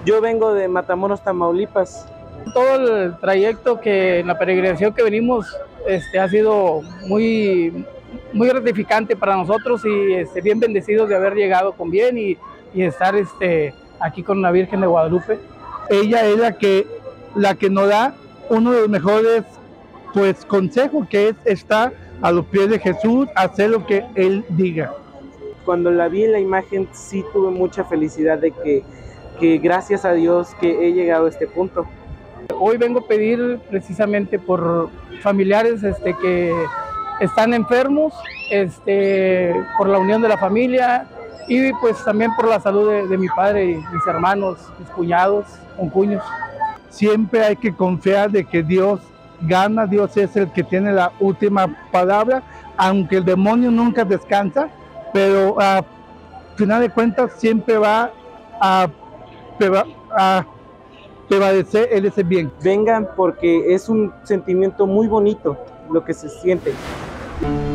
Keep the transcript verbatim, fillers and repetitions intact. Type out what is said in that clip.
Yo vengo de Matamoros, Tamaulipas. Todo el trayecto que en la peregrinación que venimos este, ha sido muy, muy gratificante para nosotros y este, bien bendecidos de haber llegado con bien y, y estar este, aquí con la Virgen de Guadalupe. Ella es la que, la que nos da uno de los mejores pues, consejos, que es estar a los pies de Jesús, hacer lo que Él diga. Cuando la vi en la imagen sí tuve mucha felicidad de que, que gracias a Dios que he llegado a este punto. Hoy vengo a pedir precisamente por familiares este, que están enfermos, este, por la unión de la familia y pues también por la salud de, de mi padre y mis hermanos, mis cuñados, concuños. Siempre hay que confiar de que Dios gana, Dios es el que tiene la última palabra, aunque el demonio nunca descansa, pero a final de cuentas siempre va a, a prevalecer el ese bien. Vengan porque es un sentimiento muy bonito lo que se siente.